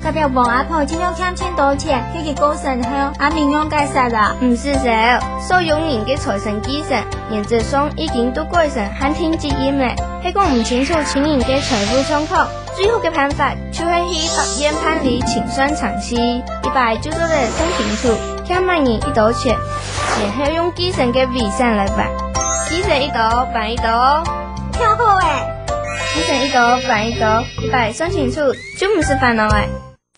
代表王阿婆尽量欠钱多钱，去给过生后，阿明用解释啦。 唔是噻，所有人嘅财神寄生，原则上已经都改成汉天之音嘞。系讲唔清楚亲人嘅财富状况，最好嘅办法就是去法院判理清算常息，一摆就做得算清楚，欠每人一刀钱，然后用寄生嘅尾声来办，寄生一刀办一刀， 挺好诶。 寄生一刀办一刀，一摆算清楚就唔是烦恼诶。